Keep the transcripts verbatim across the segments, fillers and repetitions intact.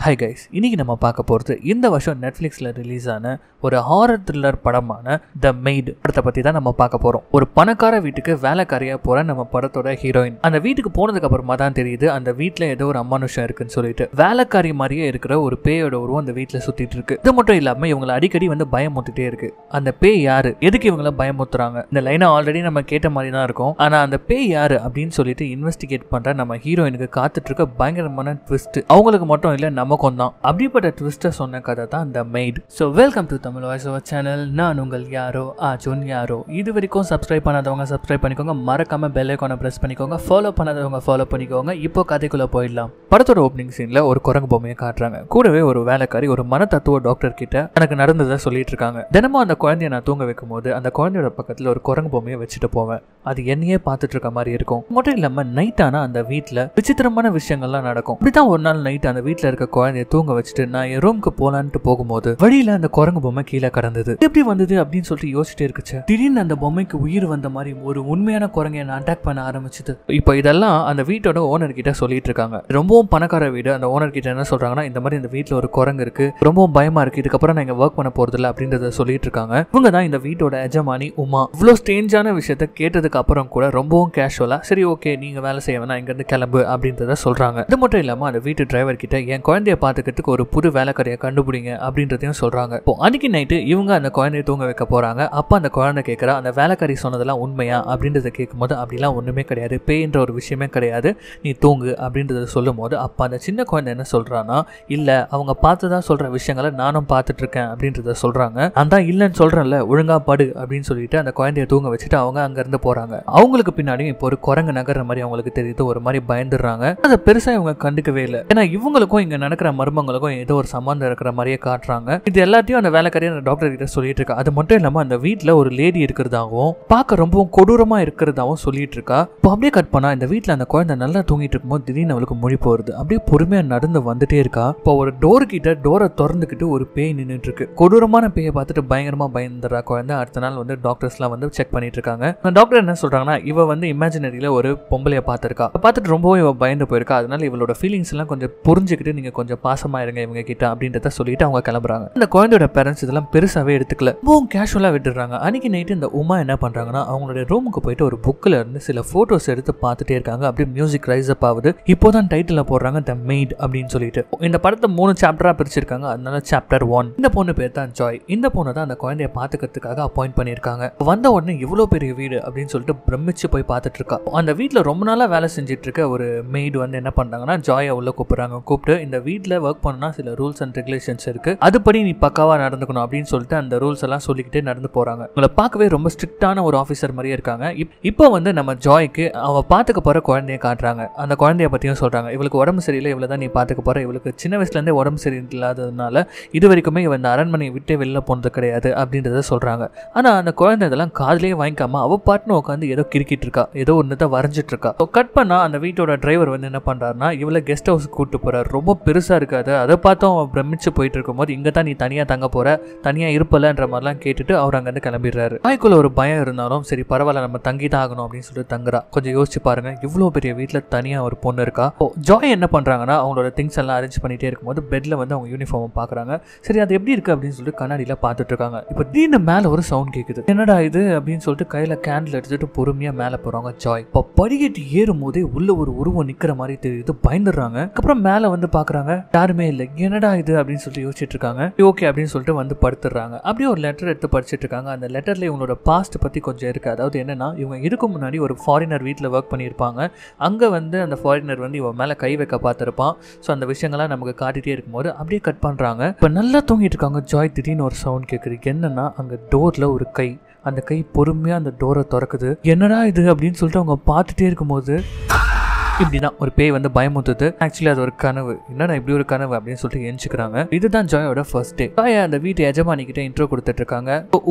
Hi guys, இன்னைக்கு நம்ம பார்க்க போறது இந்த வருஷம் நெட்ஃபிளிக்ஸ்ல ரிலீஸ் ஆன ஒரு ஹாரர் த்ரில்லர் படமான த மெய்ட் படத்தை பத்தி தான் நம்ம பார்க்க போறோம். ஒரு பணக்கார வீட்டுக்கு வேலைக்காரியா போற நம்ம படத்தோட ஹீரோயின் அந்த வீட்டுக்கு போனதுக்கு அப்புறமா தான் தெரியுது அந்த வீட்டுல ஏதோ ஒரு அமானுஷம் இருக்குன்னு சொல்லிட்டு வேலைக்காரி மாதிரியே இருக்கிற ஒரு பேயோட உருவம் அந்த வீட்டுல சுத்திட்டு இருக்கு. இது மட்டும் இல்லாம இவங்களை அடிக்கடி வந்து பயமுறுத்திட்டே இருக்கு. அந்த பேய் யாரு, எதுக்கு இவங்களை பயமுறுத்துறாங்க, இந்த லைனை ஆல்ரெடி நம்ம கேட்ட மாதிரி தான் இருக்கும். ஆனா அந்த பேய் யாரு அப்படின்னு சொல்லிட்டு இன்வெஸ்டிகேட் பண்ற நம்ம ஹீரோயினுக்கு காத்துட்டு இருக்க பயங்கரமான ட்விஸ்ட் அவங்களுக்கு மட்டும் இல்ல நமக்கும் தான். அப்படிப்பட்ட ட்விஸ்டை சொன்ன கதை தான் the maid. So welcome to Tamil voice over channel. நான் உங்கள் யாரோ ஆச்சுன் யாரோ. இது வரைக்கும் சப்ஸ்கிரைப் பண்ணாதவங்க சப்ஸ்கிரைப் பண்ணிக்கோங்க, மறக்காம பெல் ஐகானை பிரஸ் பண்ணிக்கோங்க, ஃபாலோ பண்ணாதவங்க ஃபாலோ பண்ணிக்கோங்க. இப்போ கதைக்குள்ள போயிடலாம். படத்தோட ஓப்பனிங் சீன்ல ஒரு குரங்கு பொம்மையை காட்டுறாங்க. கூடவே ஒரு வேலைக்காரி ஒரு மன தத்துவ டாக்டர் கிட்ட எனக்கு நடந்ததை சொல்லிட்டு இருக்காங்க. தினமும் அந்த குழந்தைய நான் தூங்க வைக்கும் போது அந்த குழந்தையோட பக்கத்துல ஒரு குரங்கு பொம்மையை வச்சுட்டு போவேன். அது என்னையே பார்த்துட்டு இருக்க மாதிரி இருக்கும். மட்டும் இல்லாம நைட் ஆனா அந்த வீட்டுல விசித்திரமான விஷயங்கள்லாம் நடக்கும். இப்படிதான் ஒரு நாள் நைட் அந்த வீட்டுல இருக்க குழந்தைய தூங்க வச்சுட்டு நான் என் ரூமுக்கு போலான்ட்டு போகும்போது வழியில அந்த குரங்கு பொம்மை கீழே கடந்தது. எப்படி வந்தது அப்படின்னு சொல்லிட்டு யோசிச்சுட்டே இருக்குச்சு. திடீர்னு அந்த பொம்மைக்கு உயிர் வந்த மாதிரி ஒரு உண்மையான குரங்கையை நான் அட்டாக் பண்ண ஆரம்பிச்சது. இப்போ இதெல்லாம் அந்த வீட்டோட ஓனர் கிட்ட சொல்லிட்டு இருக்காங்க. ரொம்பவும் பணக்கார வீடு. அந்த ஓனர் கிட்ட என்ன சொல்றாங்கன்னா, இந்த மாதிரி இந்த வீட்டுல ஒரு குரங்கு இருக்கு, ரொம்பவும் பயமா இருக்கு, இதுக்கப்புறம் நான் இங்க ஒர்க் பண்ண போறது இல்லை அப்படின்றத சொல்லிட்டு இருக்காங்க. இவங்க தான் இந்த வீட்டோட எஜமானி உமா. இவ்வளவு ஸ்ட்ரேஞ்சான விஷயத்த கேட்டதுக்கு அப்புறம் கூட ரொம்பவும் கேஷுவலா சரி ஓகே நீங்க வேலை செய்ய வேணா இங்க இருந்து கிளம்பு அப்படின்றத சொல்றாங்க. இது மட்டும் இல்லாம அந்த வீட்டு டிரைவர் கிட்ட என் குழந்தைய பாத்துக்கிறதுக்கு ஒரு புது வேலைக்காரியை கண்டுபிடிங்க அப்படின்றதையும் சொல்றாங்க. இப்போ அன்னைக்கு நைட்டு இவங்க அந்த குழந்தைய தூங்க வைக்க போறாங்க. அப்ப அந்த குழந்தை கேட்கறா, அந்த வேலைக்காரி சொன்னதெல்லாம் உண்மையா அப்படின்றத கேட்கும் போது அப்படிலாம் ஒண்ணுமே கிடையாது, பேய்ன்ற ஒரு விஷயமே கிடையாது, நீ தூங்கு அப்படின்றத சொல்லும் போது அப்ப அந்த சின்ன குழந்தை என்ன சொல்றான்னா, இல்ல அவங்க பார்த்துதான் சொல்ற விஷயங்களை நானும் பார்த்துட்டு இருக்கேன் அப்படின்றத சொல்றாங்க. அந்த இல்லைன்னு சொல்றேன்ல, ஒழுங்கா படு அப்படின்னு சொல்லிட்டு அந்த குழந்தைய தூங்க வச்சுட்டு அவங்க அங்க இருந்து போறாங்க. அவங்களுக்கு பின்னாடியும் இப்போ ஒரு குரங்கு நகர்ற மாதிரி அவங்களுக்கு தெரியுது. ஒரு மாதிரி பயந்துடுறாங்க. அதை பெருசா இவங்க கண்டுக்கவே இல்லை. ஏன்னா இவங்களுக்கும் இங்க நடக்கிற மர்மங்களுக்கும் ஏதோ ஒரு சம்பந்தம் இருக்கிற மாதிரியே காட்டுறாங்க. இது எல்லாத்தையும் அந்த வேலைக்காரி அந்த டாக்டர் கிட்ட சொல்லிட்டு இருக்கா. அது மட்டும் இல்லாம அந்த வீட்டுல ஒரு லேடி இருக்கிறதாகவும் பார்க்க ரொம்பவும் கொடூரமா இருக்கிறதாவும் சொல்லிட்டு இருக்கா. இப்போ அப்படியே கட் பண்ணா இந்த வீட்டுல அந்த குழந்தை நல்லா தூங்கிட்டு இருக்கும்போது திடீர்னு அவளுக்கு முழிப்பு வருது. அப்படியே பொறுமையா நடந்து வந்துட்டே இருக்கா. இப்போ ஒரு டோர் கிட்ட டோரை திறந்துக்கிட்டு ஒரு பேய் நின்றுட்டு இருக்கு. கொடூரமான பேயை பார்த்துட்டு பயங்கரமா பயந்துறா குழந்தை. அடுத்த நாள் வந்து டாக்டர்ஸ் எல்லாம் வந்து செக் பண்ணிட்டு இருக்காங்க. டாக்டர் என்ன சொல்றாங்கன்னா, இவ வந்து இமேஜினரியில ஒரு பொம்பளைய பார்த்திருக்கா, பார்த்துட்டு ரொம்பவும் இவ பயந்து போயிருக்கா. அதனால இவளோட ஃபீலிங்ஸ் எல்லாம் கொஞ்சம் புரிஞ்சுக்கிட்டு நீங்க கொஞ்சம் பாசமா இருங்க இவங்க கிட்ட அப்படின்றத சொல்லிட்டு அவங்க கிளம்புறாங்க. இந்த குழந்தையோட பேரண்ட்ஸ் இதெல்லாம் பெருசாவே எடுத்துக்கல, ரொம்ப கேஷுவலா விட்டுறாங்க. அன்னைக்கு நைட்டு இந்த உமா என்ன பண்றாங்கன்னா, அவங்களுடைய ரூமுக்கு போயிட்டு ஒரு புக்ல இருந்து சில போட்டோஸ் எடுத்து பார்த்துட்டே இருக்காங்க. அப்படியே மியூசிக் ரைஸ் அப் ஆகுது. இப்போதான் டைட்டில் போடுறாங்க த மெய்ட் அப்படின்னு சொல்லிட்டு. இந்த படத்தை மூணு சாப்டரா பிரிச்சிருக்காங்க. அதனால சாப்டர் ஒன். இந்த பொண்ணு பேர் தான் ஜாய். இந்த பொண்ணு தான் அந்த குழந்தைய பாத்துக்கிறதுக்காக அப்பாயிண்ட் பண்ணிருக்காங்க. வந்த உடனே இவ்வளவு பெரிய வீடு அப்படின்னு சொல்லிட்டு பிரமிச்சு போய் பார்த்துட்டு இருக்கா. அந்த வீட்டுல ரொம்ப நாளா வேலை செஞ்சுட்டு இருக்க ஒரு மெய்டு வந்து என்ன பண்றாங்கன்னா, ஜாயை உள்ள கூப்பிடுறாங்க. கூப்பிட்டு இந்த வீட்டுல ஒர்க் பண்ணா சில ரூல்ஸ் அண்ட் ரெகுலேஷன்ஸ் இருக்கு, அதுபடி நீ பக்காவா நடந்துக்கணும் அப்படின்னு சொல்லிட்டு அந்த ரூல்ஸ் எல்லாம் சொல்லிக்கிட்டே நடந்து போறாங்க. உங்களை பார்க்கவே ரொம்ப ஸ்ட்ரிக்டான ஒரு ஆஃபீஸர் மாதிரியே இருக்காங்க. இப்போ வந்து நம்ம ஜாய்க்கு அவ பாத்துக்க போற குழந்தைய காட்டுறாங்க. அந்த குழந்தைய பத்தியும் சொல்றாங்க. இவளுக்கு உடம்பு சரியில்லை, இவ்வளவு தான் நீ பாத்துக்க போற, இவளுக்கு சின்ன வயசுல இருந்தே உடம்பு சரியில்லாததுனால இது வரைக்குமே இவன் இந்த அரண்மனையை விட்டே வெளில போனது கிடையாது அப்படின்றத சொல்றாங்க. ஆனா அந்த குழந்தை இதெல்லாம் காதலே வாங்கிக்காம அவ பாட்டுன்னு உட்காந்து ஏதோ கிரிக்கிட்டு இருக்கா, ஏதோ ஒன்னு வரைஞ்சிட்டு இருக்கா. கட் பண்ணா அந்த வீட்டோட டிரைவர் வந்து என்ன பண்றாருன்னா, இவளை கெஸ்ட் ஹவுஸ் கூட்டு போறாரு. ரொம்ப பெருசா இருக்காது. அதை பார்த்தும் அவன் பிரமிச்சு போயிட்டு இருக்கும் போது, இங்க தான் நீ தனியா தங்க போற, தனியா இருப்பலன்ற மாதிரிலாம் கேட்டுட்டு அவர் அங்க இருந்து கிளம்பிடுறாரு. வாய்க்குள்ள ஒரு பயம் இருந்தாலும் சரி பரவாயில்ல நம்ம தங்கி தான் ஆகணும் அப்படின்னு சொல்லிட்டு தங்குறா. கொஞ்சம் யோசிச்சு பாருங்க, இவ்வளவு பெரிய வீட்டுல தனியா ஒரு பொண்ணு இருக்கா. ஜாய் என்ன பண்றாங்கன்னா, அவங்களோட திங்ஸ் எல்லாம் அரேஞ்ச் பண்ணிட்டே இருக்கும்போது பெட்ல வந்து அவங்க யூனிஃபார்ம் பாக்குறாங்க. சரி அது எப்படி இருக்கு அப்படின்னு சொல்லிட்டு கண்ணாடியில பாத்துட்டு இருக்காங்க. இப்ப திடீர்னு மேல ஒரு சவுண்ட் கேக்குது. என்னடா இது அப்படின்னு சொல்லிட்டு கையில கேண்டில் எடுத்துட்டு பொறுமையா மேல போறாங்க ஜாய். இப்போ படிக்கட்டு ஏறும் போதே உள்ள ஒரு உருவம் நிக்கிற மாதிரி தெரியுது. பயந்துடுறாங்க. அப்புறம் மேல வந்து பாக்குறாங்க, யாருமே இல்லை. என்னடா இது அப்படின்னு சொல்லிட்டு யோசிச்சுட்டு இருக்காங்க. ஓகே அப்படின்னு சொல்லிட்டு வந்து படுத்துறாங்க. அப்படியே ஒரு லெட்டர் எடுத்து படிச்சுட்டு இருக்காங்க. அந்த லெட்டர்ல இவங்களோட பாஸ்ட் பத்தி கொஞ்சம் இருக்கு. அதாவது என்னன்னா, இவங்க இதுக்கு முன்னாடி ஒரு ஃபாரினர் வீட்டுல ஒர்க் பண்ணியிருப்பாங்க. அங்க வந்து அந்த ஃபாரினர் வந்து இவன் மேல கை வைக்க பார்த்திருப்பான். ஸோ அந்த விஷயங்கள்லாம் நமக்கு காட்டிட்டே இருக்கும்போது அப்படியே கட் பண்றாங்க. இப்போ நல்லா தூங்கிட்டு இருக்காங்க ஜாய். திடீர்னு ஒரு சவுண்ட் கேட்குது. என்னன்னா, அங்க டோர்ல ஒரு கை, அந்த கை பொறுமையா அந்த டோரை திறக்குது. என்னடா இது அப்படின்னு சொல்லிட்டு அவங்க பார்த்துட்டே இருக்கும்போது இப்படிதான் ஒரு பேய் வந்து பயமுறுத்துது. ஆக்சுவலி அது ஒரு கனவு. என்னடா இப்படி ஒரு கனவு அப்படின்னு சொல்லிட்டு எஞ்சிக்கிறாங்க. இதுதான் ஜாயோட ஃபர்ஸ்ட் டே. ஜாய் அந்த வீட்டு எஜமானி கிட்ட இன்ட்ரோ கொடுத்துட்டு இருக்காங்க. உமா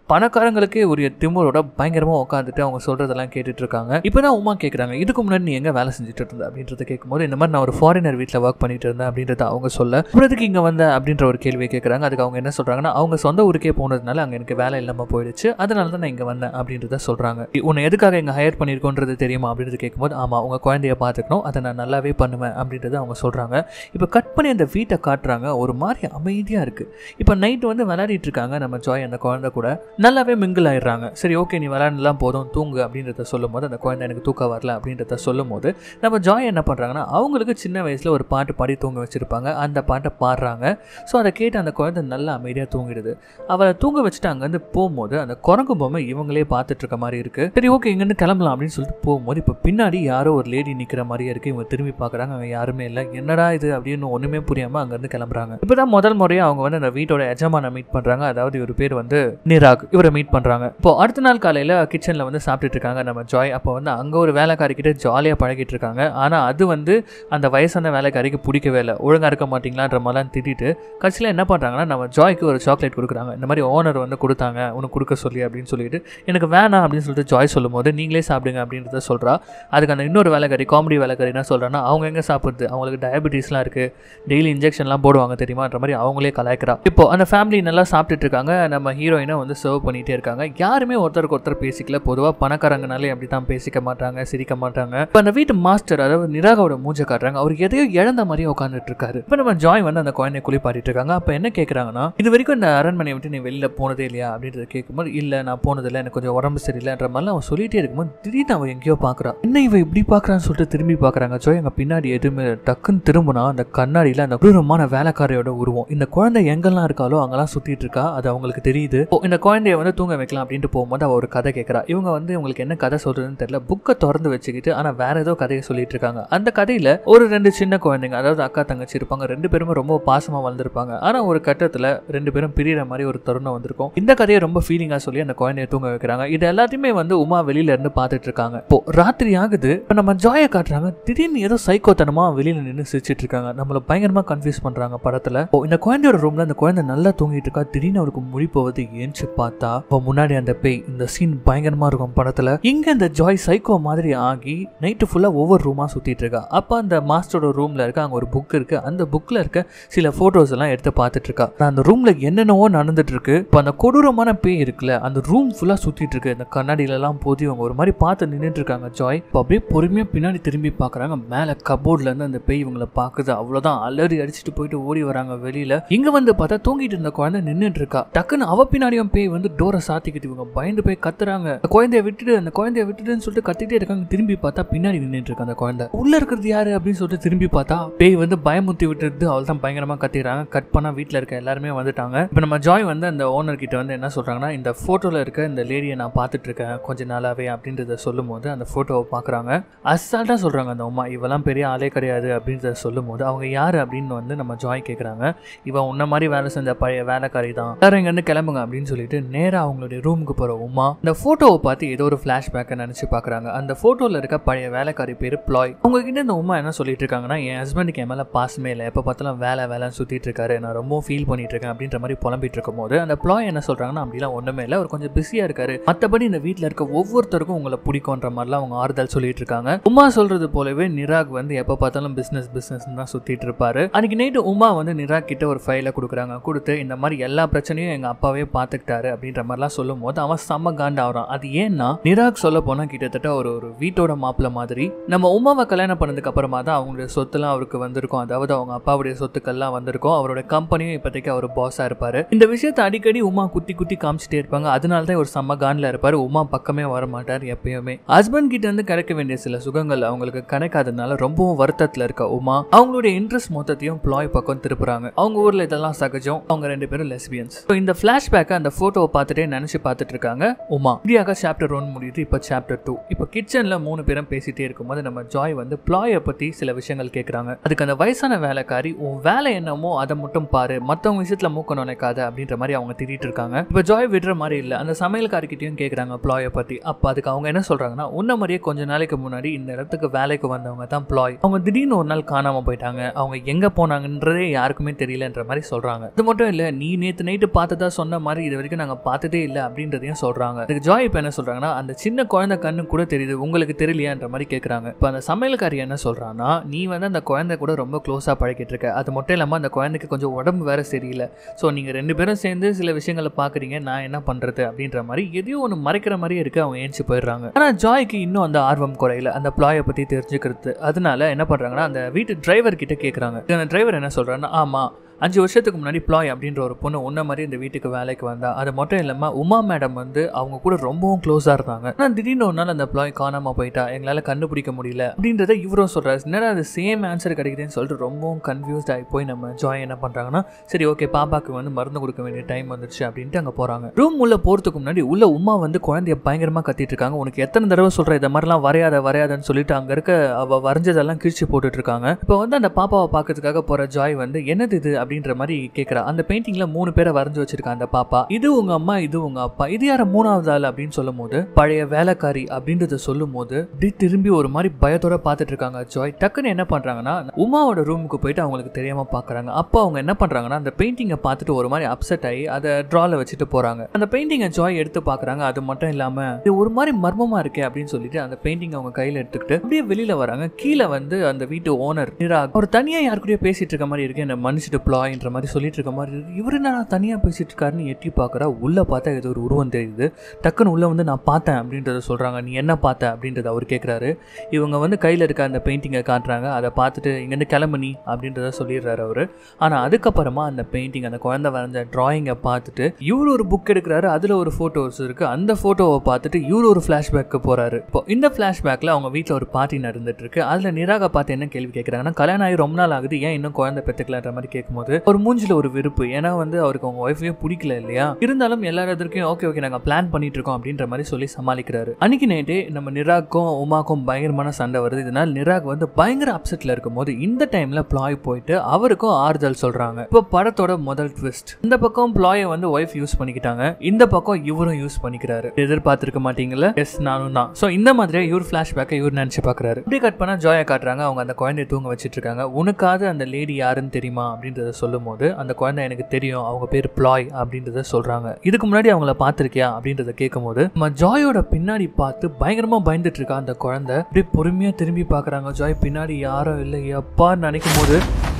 பணக்காரங்களுக்கே ஒரு திமுறோட பயங்கரமா உட்காந்துட்டு அவங்க சொல்றதெல்லாம் கேட்டுட்டு இருக்காங்க. இப்பதான் உமா கேக்குறாங்க, இதுக்கு முன்னாடி நீ எங்க வேலை செஞ்சுட்டு இருந்த அப்படின்றத கேட்கும்போது இந்த மாதிரி நான் ஒரு ஃபாரினர் வீட்டில் ஒர்க் பண்ணிட்டு இருந்தேன் அப்படின்றத அவங்க சொல்ல, அப்புறத்துக்கு இங்க வந்த அப்படின்ற ஒரு கேள்வியை கேட்கறாங்க. அதுக்கு அவங்க என்ன சொல்றாங்கன்னா, அவங்க சொந்த ஊருக்கே போனதுனால அங்க எனக்கு வேலை இல்லாம போயிடுச்சு, அதனால தான் நான் இங்க வந்தேன் அப்படின்றத சொல்றாங்க. உன்னை எதுக்காக இங்க ஹையர் பண்ணிருக்கோன்றது தெரியுமா அப்படின்றது கேட்கும்போது, ஆமா உங்க குழந்தைய பாத்துக்கணும், அதை நான் நல்லாவே பண்ணுவேன் அப்படின்றத அவங்க சொல்றாங்க. இப்ப கட் பண்ணி அந்த வீட்டை காட்டுறாங்க. ஒரு மாதிரி அமைதியா இருக்கு. இப்ப நைட் வந்து விளையாடிட்டு இருக்காங்க நம்ம ஜாய் அந்த குழந்தை கூட. நல்லாவே மிங்கிள் ஆயிடுறாங்க. சரி ஓகே நீ விளையாடலாம் போதும் தூங்கு அப்படின்றத சொல்லும் போது அந்த குழந்தை எனக்கு தூக்கம் வரல அப்படின்றத சொல்லும் போது நம்ம ஜாய் என்ன பண்றாங்கன்னா, அவங்களுக்கு சின்ன வயசுல ஒரு பாட்டு பாடி தூங்க வச்சிருப்பாங்க. அந்த பாட்டை பாடுறாங்க. ஸோ அதை கேட்டு அந்த குழந்தை நல்லா அமைதியாக தூங்கிடுது. அவளை தூங்க வச்சுட்டு அங்கேருந்து போகும்போது அந்த குரங்கு பொம்மை இவங்களே பார்த்துட்டு இருக்க மாதிரி இருக்கு. சரி ஓகே இங்கேருந்து கிளம்பலாம் அப்படின்னு சொல்லிட்டு போகும்போது இப்போ பின்னாடி யாரோ ஒரு லேடி நிற்கிற மாதிரியே இருக்கு. இவங்க திரும்பி பார்க்குறாங்க, அவங்க யாருமே இல்லை. என்னடா இது அப்படின்னு ஒன்றுமே புரியாமல் அங்கேருந்து கிளம்புறாங்க. இப்போதான் முதல் முறையாக அவங்க வந்து அந்த வீட்டோட எஜமான மீட் பண்ணுறாங்க. அதாவது இவர் பேர் வந்து நிராக். இவரை மீட் பண்ணுறாங்க. இப்போ அடுத்த நாள் காலையில் கிச்சனில் வந்து சாப்பிட்டுட்டு இருக்காங்க நம்ம ஜாய். அப்போ வந்து அங்கே ஒரு வேலைக்காரிக்கிட்ட ஜாலியாக பழகிட்டு இருக்காங்க. ஆனால் அது வந்து அந்த வயசான வேலைக்காரிக்கு பிடிக்கவே இல்லை. ஒழுங்காக இருக்க மாட்டீங்களான்ற மாதிரிலாம் திட்டிட்டு கடைசியில் என்ன பண்ணுறாங்கன்னா, நம்ம ஜாய்க்கு ஒரு சாக்லேட் கொடுக்குறாங்க. இந்த மாதிரி ஓனர் வந்து கொடுத்தாங்க உனக்கு கொடுக்க சொல்லி அப்படின்னு சொல்லிட்டு, எனக்கு வேணாம் அப்படின்னு சொல்லிட்டு ஜாய் சொல்லும் போது நீங்களே சாப்பிடுங்க அப்படின்றத சொல்கிறா. அதுக்கு அந்த இன்னொரு வேலைக்காரி காமெடி வேலைக்காரி என்ன சொல்கிறான்னா, அவங்க எங்கே சாப்பிடுது, அவங்களுக்கு டயபெட்டிஸ்லாம் இருக்குது, டெய்லி இன்ஜெக்ஷன்லாம் போடுவாங்க தெரியுமான்ற மாதிரி அவங்களே கலாய்க்கிறா. இப்போ அந்த ஃபேமிலி நல்லா சாப்பிட்டுட்டு இருக்காங்க. நம்ம ஹீரோயினை வந்து சர்வ் பண்ணிகிட்டே இருக்காங்க. யாருமே ஒருத்தருக்கு ஒருத்தர் பேசிக்கல. பொதுவாக பணக்காரங்கனாலே அப்படி தான் பேசிக்க மாட்டாங்க, சிரிக்க மாட்டாங்க. இப்போ அந்த வீட்டு மாஸ்டர் அதாவது நிராகோட மூஞ்சை காட்டுறாங்க. அவர் எதையோ இழந்த மாதிரியே உட்காந்துட்டு இருக்காரு. இப்போ நம்ம ஜாய் வந்து அந்த குழந்தைய குளிப்பாட்டிட்டு இருக்காங்க. அப்போ என்ன கேட்குறாங்கன்னா, இது வரைக்கும் இந்த அரண்மனையை விட்டு நீ வெளியில் போனதே இல்லையா அப்படின்றத கேட்கும்போது, இல்லை நான் போனதில்லை, எனக்கு கொஞ்சம் உடம்பு சரியில்லைன்ற மாதிரிலாம் அவன் சொல்லிட்டே இருக்கும்போது திடீர்னு அவன் எங்கேயோ பார்க்குறா. என்ன இவ இப்படி பார்க்குறான்னு சொல்லிட்டு திரும்பி பார்க்குறாங்க. ஜாய் அங்கே பின்னாடி எதுவுமே டக்குன்னு திரும்பினா அந்த கண்ணாடியில் அந்த குரூரமான வேலைக்காரையோட உருவம். இந்த குழந்தை எங்கெல்லாம் இருக்காலோ அங்கெல்லாம் சுற்றிட்டு இருக்கா. அது அவங்களுக்கு தெரியுது. இந்த குழந்தைய வந்து தூங்க வைக்கலாம் அப்படின்ட்டு போகும்போது அவ ஒரு கதை கேட்குறா. இவங்க வந்து உங்களுக்கு என்ன கதை சொல்றதுன்னு தெரியல, புக்கை திறந்து வச்சுக்கிட்டு ஆனால் வேற ஏதோ கதையை சொல்லிட்டு இருக்காங்க. அந்த கதையில ஒரு ரெண்டு சின்ன குழந்தைங்க அதாவது அக்கா தங்கச்சி இருப்பாங்க. ரெண்டு பேருமே ரொம்ப பாசமா வளர்ந்துருப்பாங்க. ஆனா ஒரு கட்டத்துல ரெண்டு பேரும் பிரியற மாதிரி ஒரு தருணம் வந்திருக்கும். இந்த கதையை ரொம்ப ஃபீலிங்கா சொல்லி அந்த குழந்தைய தூங்க வைக்கிறாங்க. இது எல்லாத்தையுமே வந்து உமா வெளியில இருந்து பார்த்துட்டு இருக்காங்க. இப்போ ராத்திரி ஆகுது. இப்போ நம்ம ஜாயை காட்டுறாங்க. திடீர்னு ஏதோ சைக்கோத்தனமா வெளியில நின்று சிரிச்சிட்டு இருக்காங்க. நம்மள பயங்கரமா கன்ஃபியூஸ் பண்றாங்க படத்துல. இந்த குழந்தையோட ரூம்ல அந்த குழந்தை நல்லா தூங்கிட்டு இருக்கா. திடீர்னு அவருக்கு முழி போவது ஏன்ச்சு பார்த்தா முன்னாடி அந்த பேய். இந்த சீன் பயங்கரமா இருக்கும் படத்துல. இங்க இந்த ஜாய் சைக்கோ மாதிரி ஆகி நைட்டு ஃபுல்லா ஒவ்வொரு ரூமா சுத்திட்டு இருக்கா. அப்ப அந்த மாஸ்டரோட ரூம்ல இருக்க அங்க ஒரு புக் இருக்கு. அந்த புக்ல இருக்க சில போட்டோஸ் எல்லாம் எடுத்து பார்த்துட்டு இருக்கா. அந்த ரூம்ல என்னென்னவோ நடந்துட்டு இருக்கு. இப்போ அந்த கொடூரமான பேய் இருக்குல்ல, அந்த ரூம் ஃபுல்லா சுத்திட்டு இருக்கு. இந்த கண்ணாடியில எல்லாம் போதி அவங்க ஒரு மாதிரி பார்த்து நின்றுட்டு இருக்காங்க ஜாய். இப்போ அப்படியே பொறுமையா பின்னாடி திரும்பி பாக்குறாங்க. மேல கபோர்ட்ல இருந்து அந்த பேய் இவங்களை பாக்குது. அவ்வளவுதான் அலறி அடிச்சுட்டு போயிட்டு ஓடி வராங்க வெளியில. இங்க வந்து பார்த்தா தூங்கிட்டு இருந்த குழந்தை நின்றுட்டு இருக்கா. டக்குன்னு அவ பின்னாடியும் பேய் வந்து டோரை சாத்திக்கிட்டு இவங்க பயந்து போய் கத்துறாங்க. குழந்தைய விட்டுட்டு அந்த குழந்தைய விட்டுட்டுன்னு சொல்லிட்டு கத்திட்டே இருக்காங்க. திரும்பி பார்த்தா பின்னாடி நின்றுட்டு இருக்கு அந்த குழந்தை. உள்ள இருக்கிறது யாரு அப்படின்னு சொல்லிட்டு திரும்பி பார்த்தா பேய் வந்து பயமுத்தி விட்டுறது. அவள் தான் பயங்கரமா கத்திடுறாங்க. கட் பண்ணா வீட்டுல இருக்க எல்லாருமே வந்துட்டாங்க. இப்ப நம்ம ஜாய் வந்து அந்த ஓனர் கிட்ட வந்து என்ன சொல்றாங்கன்னா, இந்த போட்டோல இருக்க இந்த லேடியை நான் பார்த்துட்டு இருக்கேன் கொஞ்ச நாளாவே அப்படின்றத சொல்லும் போது அந்த போட்டோவை பாக்குறாங்க. அசால்ட்டா சொல்றாங்க அந்த உமா, இவெல்லாம் பெரிய ஆளே கிடையாது அப்படின்றத சொல்லும் போது அவங்க யாரு அப்படின்னு வந்து நம்ம ஜாய் கேட்கறாங்க. இவன் உன்ன மாதிரி வேலை செஞ்ச பழைய வேலைக்காரி தான், எல்லாரும் இங்க இருந்து கிளம்புங்க அப்படின்னு சொல்லிட்டு நேரா அவங்களுடைய ரூமுக்கு போற உமா இந்த போட்டோவை பார்த்து ஏதோ ஒரு பிளாஷ்பேக்கை நினைச்சு பாக்குறாங்க. அந்த போட்டோல இருக்க பழைய வேலைக்காரி பேரு பிளாய். அவங்க கிட்ட இந்த உமா என்ன சொல்லிட்டு இருக்காங்கன்னா, என் ஹஸ்பண்டுக்கு என் மேல பாசமே இல்லை, எப்ப பார்த்தாலும் வேலை வேலைன்னு சுத்திட்டு இருக்காரு, நான் ரொம்ப ஃபீல் பண்ணிட்டு இருக்கேன் அப்படின்ற மாதிரி புலம்பிட்டு இருக்கும் போது அந்த பிளாய் என்ன சொல்றாங்கன்னா, அப்படிலாம் ஒண்ணுமே இல்லை, அவர் கொஞ்சம் பிஸியா இருக்காரு, மற்றபடி இந்த வீட்டுல இருக்க ஒவ்வொருத்தருக்கும் உங்களை பிடிக்கும்ன்ற மாதிரிலாம் அவங்க ஆறுதல் சொல்லிட்டு இருக்காங்க. உமா சொல்றது போலவே நிராக் வந்து எப்ப பார்த்தாலும் பிசினஸ் பிசினஸ் தான் சுத்திட்டு இருப்பாரு. அன்னைக்கு நைட்டு உமா வந்து நிராக் கிட்ட ஒரு ஃபைலை கொடுக்குறாங்க. கொடுத்து இந்த மாதிரி எல்லா பிரச்சனையும் எங்க அப்பாவே பாத்துக்கிட்டாரு அப்படின்ற மாதிரிலாம் சொல்லும் போது அவன் செம்ம காண்டாவறான். அது ஏன்னா நிராக் சொல்ல போனா கிட்டத்தட்ட ஒரு ஒரு வீட்டோட மாப்பிள்ள மாதிரி. நம்ம உமாவை கல்யாணம் பண்ணதுக்கு அப்புறமா தான் அவங்களுடைய சொத்துலாம் அவருக்கு வந்திருக்கும். அதாவது அவங்க அப்பாவுடைய சொத்துக்கள்லாம் வந்திருக்கும். அவரோட கம்பெனியும் இப்போதைக்கு அவர் பாஸா இருப்பாரு. இந்த விஷயத்தை அடிக்கடி உமா குத்தி குத்தி காமிச்சிட்டே இருப்பாங்க. அதனால தான் ஒரு செம்ம கான்ல இருப்பாரு. உமா பக்கமே வர மாட்டார் எப்பயுமே. ஹஸ்பண்ட் கிட்ட இருந்து கிடைக்க வேண்டிய சில சுகங்கள் அவங்களுக்கு கிடைக்காததுனால ரொம்பவும் வருத்தத்துல இருக்க உமா அவங்களுடைய இன்ட்ரெஸ்ட் மொத்தத்தையும் பிளாய் பக்கம் திருப்புறாங்க. அவங்க ஊர்ல இதெல்லாம் சகஜம். அவங்க ரெண்டு பேரும் லெஸ்பியன்ஸ். இந்த பிளாஷ்பேக் அந்த போட்டோவை பார்த்துட்டே நினைச்சு பார்த்துட்டு இருக்காங்க உமா. இப்படியாக சாப்டர் ஒன் முடியுது. இப்போ சாப்டர் டூ. இப்போ கிச்சன்ல மூணு பேரும் பேசிட்டே இருக்கும்போது நம்ம ஜாய் வந்து பிளாயை பத்தி சில விஷயங்கள் கேட்கறாங்க. அதுக்கு அந்த வயசான வேலைக்காரி, உன் வேலை என்னமோ அதை மட்டும் பாரு, மற்றவங்க விஷயத்துல மூக்க நுழைக்காத அப்படின்ற மாதிரி அவங்க திட்டிட்டு இருக்காங்க. இப்போ ஜாய் விடுற மாதிரி இல்லை. அந்த சமையல்காரிக்கிட்டையும் கேட்கறாங்க பிளாயை பத்தி. அப்போ அதுக்கு அவங்க என்ன சொல்றாங்கன்னா, உன்ன மாதிரியே கொஞ்ச நாளைக்கு முன்னாடி இந்த இடத்துக்கு வேலைக்கு வந்தவங்க தான் பிளாய். அவங்க திடீர்னு ஒரு நாள் காணாம போயிட்டாங்க. அவங்க எங்க போனாங்கன்றதே யாருக்குமே தெரியலன்ற மாதிரி சொல்றாங்க. இது மட்டும் இல்ல, நீ நேத்து நைட்டு பார்த்ததா சொன்ன மாதிரி இது வரைக்கும் நாங்க நாங்க பார்த்ததே இல்லை அப்படின்றதையும் சொல்றாங்க. அதுக்கு ஜாய் இப்ப என்ன சொல்றாங்கன்னா, அந்த சின்ன குழந்தை கண்ணு கூட தெரியுது, உங்களுக்கு தெரியலையான்ற மாதிரி கேட்கறாங்க. இப்ப அந்த சமையல்காரி என்ன சொல்றான்னா, நீ வந்து அந்த குழந்தை கூட ரொம்ப க்ளோஸா பழகிட்டு இருக்க, அது மட்டும் இல்லாம அந்த குழந்தைக்கு கொஞ்சம் உடம்பு வேற சரியில்லை, ஸோ நீங்க ரெண்டு பேரும் சேர்ந்து சில விஷயங்களை பாக்குறீங்க, நான் என்ன பண்றது அப்படின்ற மாதிரி எதையும் ஒன்று மறைக்கிற மாதிரி இருக்கு. அவங்க ஏஞ்சி போயிடுறாங்க. ஆனா ஜாய்க்கு இன்னும் அந்த ஆர்வம் குறையில அந்த ப்ளாயை பத்தி தெரிஞ்சுக்கிறது. அதனால என்ன பண்றாங்கன்னா, அந்த வீட்டு டிரைவர் கிட்ட கேட்கறாங்க. அந்த டிரைவர் என்ன சொல்றாருன்னா, ஆமா அஞ்சு வருஷத்துக்கு முன்னாடி ப்ளாய் அப்படின்ற ஒரு பொண்ணு உன்ன மாதிரி இந்த வீட்டுக்கு வேலைக்கு வந்தா. அது மட்டும் இல்லாம உமா மேடம் வந்து அவங்க கூட ரொம்பவும் க்ளோஸா இருந்தாங்க. ஆனா திடீர்னு ஒரு நாள் அந்த ப்ளாய் காணாம போயிட்டா, எங்களால கண்டுபிடிக்க முடியல அப்படின்றத இவரும் சொல்றாரு. என்னடா அது சேம் ஆன்சர் கிடைக்குதுன்னு சொல்லிட்டு ரொம்பவும் கன்ஃபியூஸ்ட் ஆகி போய் நம்ம ஜாய் என்ன பண்றாங்கன்னா, சரி ஓகே பாப்பாக்கு வந்து மருந்து கொடுக்க வேண்டிய டைம் வந்துருச்சு அப்படின்ட்டு அங்க போறாங்க. ரூம் உள்ள போறதுக்கு முன்னாடி உள்ள உமா வந்து குழந்தைய பயங்கரமா கத்திட்டு இருக்காங்க. உனக்கு எத்தனை தடவை சொல்ற இந்த மாதிரிலாம் வரையாத வரையாதன்னு சொல்லிட்டு அங்க இருக்க அவ வரைஞ்சதெல்லாம் கிழிச்சு போட்டுட்டு இருக்காங்க. இப்போ வந்து அந்த பாப்பாவை பாக்கிறதுக்காக போற ஜாய் வந்து என்னது இது அப்படின்ற மாதிரி கேக்குறா. அந்த பெயிண்டிங்ல மூணு பேரை வரைஞ்சு வச்சிருக்காங்க. அந்த பாப்பா இது உங்க அம்மா, இது உங்க அப்பா, இது யார மூணாவது ஆள் அப்படின்னு சொல்லும் போது, பழைய வேலைக்காரி அப்படின்றத சொல்லும் போது இப்படி திரும்பி ஒரு மாதிரி பயத்தோட பாத்துட்டு இருக்காங்க ஜாய். டக்குன்னு என்ன பண்றாங்கன்னா, உமாவோட ரூமுக்கு போயிட்டு அவங்களுக்கு தெரியாம பாக்குறாங்க. அப்போ அவங்க என்ன பண்றாங்கன்னா, அந்த பெயிண்டிங்கை பார்த்துட்டு ஒரு மாதிரி அப்செட் ஆகி அதை டிரால வச்சுட்டு போறாங்க. அந்த பெயிண்டிங்கை ஜாய் எடுத்து பாக்குறாங்க. அது மட்டும் இல்லாம இது ஒரு மாதிரி மர்மமா இருக்கே அப்படின்னு சொல்லிட்டு அந்த பெயிண்டிங் அவங்க கையில எடுத்துக்கிட்டு அப்படியே வெளியில வராங்க. கீழே வந்து அந்த வீட்டு ஓனர் நிராக் அவர் தனியா யாரு கூடயோ பேசிட்டு இருக்க மாதிரி இருக்கு. என்ன மன்னிச்சிட்டு ப்ளாய்ன்ற மாதிரி சொல்லிட்டு இருக்க மாதிரி இருக்கு. இவரு நான் தனியா பேசிட்டு இருக்காருன்னு எட்டி பாக்குறா. உள்ள பார்த்தா ஏதோ ஒரு உருவம் தெரியுது. டக்குன்னு உள்ள வந்து நான் பார்த்தேன் அப்படின்றத சொல்றாங்க. நீ என்ன பார்த்த அப்படின்றத அவர் கேட்கிறாரு. இவங்க வந்து கையில இருக்க அந்த பெயிண்டிங்கை காட்டுறாங்க. அதை பார்த்துட்டு இங்கிருந்து கிளம்பு நீ அப்படின்றத சொல்லிடுறாரு அவரு. ஆனா அதுக்கப்புறமா அந்த பெயிண்டிங் அந்த குழந்தை வரைஞ்ச டிராயிங்கை பார்த்துட்டு இவரு ஒரு புக் எடுக்கிறாரு. அதுல ஒரு போட்டோஸ் இருக்கு. அந்த போட்டோவை பார்த்துட்டு இவரு ஒரு பிளாஷ்பேக்கு போறாரு. இப்போ இந்த பிளாஷ்பேக்ல அவங்க வீட்டுல ஒரு பார்ட்டி நடந்துட்டு இருக்கு. அதுல நிராக பார்த்து என்ன கேள்வி கேட்கறாங்கன்னா, கல்யாணம் ஆகி ரொம்ப நாள் ஆகுது, ஏன் இன்னும் குழந்தை பெற்றுக்கலான்ற மாதிரி கேட்கும்போது ஒரு மூஞ்சில ஒரு வெறுப்பு. ஏன்னா வந்து அவருக்கு அவங்க ஒய்ஃபையே பிடிக்கல இல்லையா. இருந்தாலும் எல்லாரும் ஓகே ஓகே நாங்க பிளான் பண்ணிட்டு இருக்கோம் அப்படின்ற மாதிரி சொல்லி சமாளிக்கிறாரு. அன்னைக்கு நைட்டே நம்ம நிராக்கும் உமாக்கும் பயங்கரமான சண்டை வருது. இதனால நிராக் வந்து பயங்கர அப்செட்ல இருக்கும் போது இந்த டைம்ல ப்ளாய் போயிட்டு அவருக்கும் ஆறுதல் சொல்றாங்க. இப்போ படத்தோட முதல் ட்விஸ்ட், இந்த பக்கம் ப்ளாயை வந்து ஒய்ஃப் யூஸ் பண்ணிக்கிட்டாங்க, இந்த பக்கம் இவரும் யூஸ் பண்ணிக்கிறாரு. எதிர்பார்த்திருக்க மாட்டீங்களா? எஸ் நானும் தான். சோ இந்த மாதிரி இவர் பிளாஷ்பேக்கை இவர் நினைச்சு பாக்குறாரு. இப்படி கட் பண்ணா ஜாயை காட்டுறாங்க. அவங்க அந்த குழந்தைய தூங்க வச்சிட்டு இருக்காங்க. உனக்காவது அந்த லேடி யாருன்னு தெரியுமா அப்படின்றத சொல்லும் போது அந்த குழந்தை எனக்கு தெரியும், அவங்க பேர் ப்ளாய் அப்படின்றத சொல்றாங்க. இதுக்கு முன்னாடி அவங்கள பாத்திருக்கியா அப்படின்றத கேட்கும் போது நம்ம ஜாயோட பின்னாடி பார்த்து பயங்கரமா பயந்துட்டு இருக்கா அந்த குழந்தை. அப்படியே பொறுமையா திரும்பி பாக்குறாங்க. ஜாய் பின்னாடி யாரும் இல்லை அப்பா நினைக்கும் போது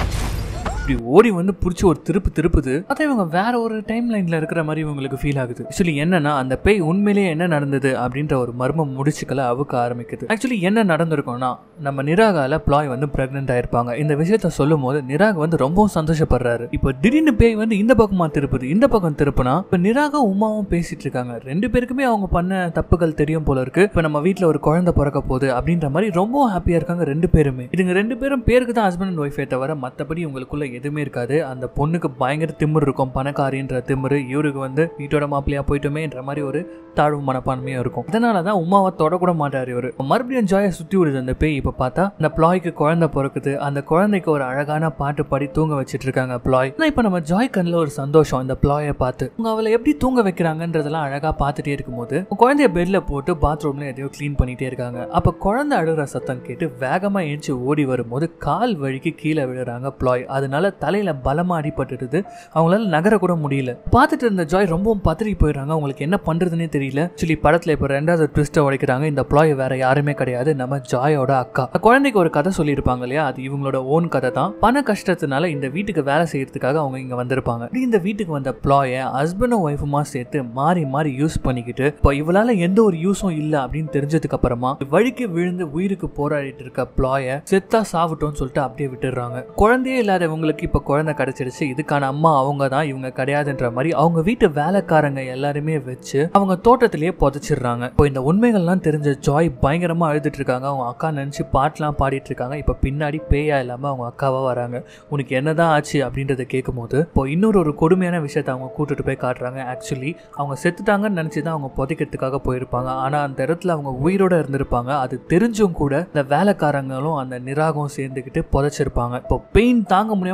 இப்படி ஓடி வந்து புடிச்சு ஒரு திருப்பு திருப்புது. அதை இவங்க வேற ஒரு டைம் லைன்ல இருக்கிற மாதிரி இவங்களுக்கு ஃபீல் ஆகுது. ஆக்சுவலி என்னன்னா, அந்த பேய் உண்மையிலேயே என்ன நடந்தது அப்படின்ற ஒரு மர்மம் முடிச்சுக்கல அவுக்க ஆரம்பிக்குது. ஆக்சுவலி என்ன நடந்திருக்கும்னா, நம்ம நிராகால ப்ளாய் வந்து பிரெக்னென்ட் ஆயிருப்பாங்க. இந்த விஷயத்த சொல்லும் போது நிராக் வந்து ரொம்பவும் சந்தோஷப்படுறாரு. இப்போ திடீர்னு பேய் வந்து இந்த பக்கமா திருப்புது. இந்த பக்கம் திருப்புனா இப்ப நிராக உமாவும் பேசிட்டு இருக்காங்க. ரெண்டு பேருக்குமே அவங்க பண்ண தப்புகள் தெரியும் போல இருக்கு. இப்ப நம்ம வீட்டுல ஒரு குழந்தை பிறக்க போகுது அப்படின்ற மாதிரி ரொம்ப ஹாப்பியா இருக்காங்க ரெண்டு பேருமே. இதுங்க ரெண்டு பேரும் பேருக்கு தான் ஹஸ்பண்ட் அண்ட் ஒய்ஃபே தவிர மத்தபடி உங்களுக்குள்ள எதுவுமே இருக்காது. அந்த பொண்ணுக்கு பயங்கர திமிரு இருக்கும், பணக்காரின்ற திமிரு. இவருக்கு வந்து வீட்டோட மாப்பிளையா போயிட்டோமேன்ற மாதிரி ஒரு தாழ்வு மனப்பான்மையும் இருக்கும். இதனாலதான் உமாவை தொடக்கூட மாட்டாரு இவரு. மறுபடியும் ஜாயை சுத்தி விடுது அந்த பேய். இப்ப பார்த்தா அந்த ப்ளாய்க்கு குழந்தை பிறக்குது. அந்த குழந்தைக்கு ஒரு அழகான பாட்டு பாடி தூங்க வச்சிட்டு இருக்காங்க ப்ளாய். இப்ப நம்ம ஜாய் கண்ணில் ஒரு சந்தோஷம் இந்த ப்ளாயை பார்த்து. அவங்க அவளை எப்படி தூங்க வைக்கிறாங்கன்றதெல்லாம் அழகா பார்த்துட்டே இருக்கும் போது குழந்தைய பெட்ல போட்டு பாத்ரூம்ல எதையோ கிளீன் பண்ணிட்டே இருக்காங்க. அப்ப குழந்தை அழுகிற சத்தம் கேட்டு வேகமா ஏஞ்சி ஓடி வரும்போது கால் வழிக்கு கீழே விழுறாங்க ப்ளாய். அதனால தலையில பலமா அடிபட்டுடுது. அவங்களால நகர கூட முடியல. பார்த்துட்டு இருந்த ஜாய் ரொம்பவும் பதறி போயிடுறாங்க. அவங்களுக்கு என்ன பண்றதுன்னே தெரியல. ஆக்சுவலி படத்துல இப்ப ரெண்டாவது ட்விஸ்ட உடைக்கிறாங்க. இந்த ப்ளாய் வேற யாருமே கிடையாது, நம்ம ஜாயோட அக்கா. குழந்தைக்கு ஒரு கதை சொல்லியிருப்பாங்க இல்லையா, அது இவங்களோட ஓன் கதை தான். பண கஷ்டத்தினால இந்த வீட்டுக்கு வேலை செய்யறதுக்காக அவங்க இங்க வந்திருப்பாங்க. இந்த வீட்டுக்கு வந்த ப்ளாயை ஹஸ்பண்டும் ஒய்ஃபுமா சேர்த்து மாறி மாறி யூஸ் பண்ணிக்கிட்டு இப்போ இவளால எந்த ஒரு யூஸும் இல்ல அப்படின்னு தெரிஞ்சதுக்கு அப்புறமா வழிக்கு விழுந்து உயிருக்கு போராடிட்டு இருக்க ப்ளாயை செத்தா சாவட்டோம்னு சொல்லிட்டு அப்படியே விட்டுடுறாங்க. குழந்தையே இல்லாதவங்களுக்கு இப்ப குழந்தை கிடைச்சிருச்சு, இதுக்கான அம்மா அவங்க தான், இவங்க கிடையாதுன்ற மாதிரி அவங்க வீட்டு வேலைக்காரங்க எல்லாருமே வச்சு அவங்க தோட்டத்திலேயே புதைச்சிடுறாங்க. இப்போ இந்த உண்மைகள்லாம் தெரிஞ்ச ஜாய் பயங்கரமா அழுதுட்டு இருக்காங்க. அவங்க அக்கா நினைச்சு பாட்டுலாம் பாடிட்டு இருக்காங்க. இப்ப பின்னாடி பேயா இல்லாம அவங்க அக்காவா வராங்க. உனக்கு என்னதான் ஆச்சு அப்படின்றத கேட்கும் போது இப்போ இன்னொரு ஒரு கொடுமையான விஷயத்த அவங்க கூட்டிட்டு போய் காட்டுறாங்க. ஆக்சுவலி அவங்க செத்துட்டாங்கன்னு நினைச்சுதான் அவங்க புதைக்கிறதுக்காக போயிருப்பாங்க. ஆனா அந்த இடத்துல அவங்க உயிரோட இருந்திருப்பாங்க. அது தெரிஞ்சும் கூட இந்த வேலைக்காரங்களும் அந்த நிராகம் சேர்ந்துக்கிட்டு புதைச்சிருப்பாங்க. இப்போ பெயின் தாங்க முடியாம